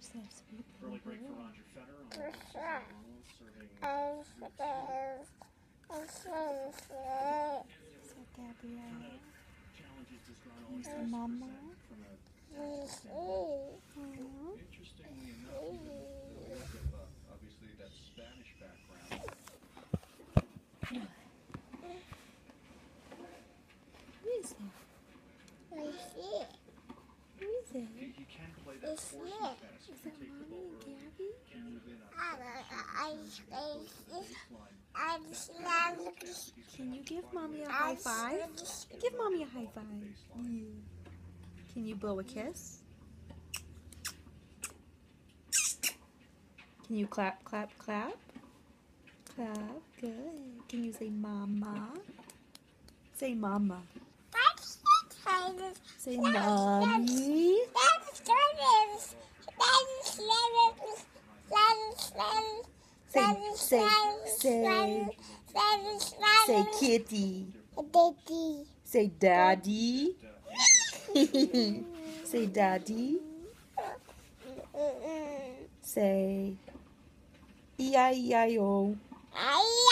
Who's that sweet Early break for boy? Roger Federer on serving Is that Gabrielle? challenges this ground Is that Mama? from a interestingly enough, obviously that Spanish background. Who is that? Who is it? You can play that portion test. Is that Mommy and Gabi? Can you give Mommy a high five? Give Mommy a high five. Yeah. Can you blow a kiss? Can you clap, clap, clap? Clap, good. Can you say Mama? Say Mama. Say Mommy. Say Kitty. Say Daddy. Say Daddy. Say E-I-E-I-O.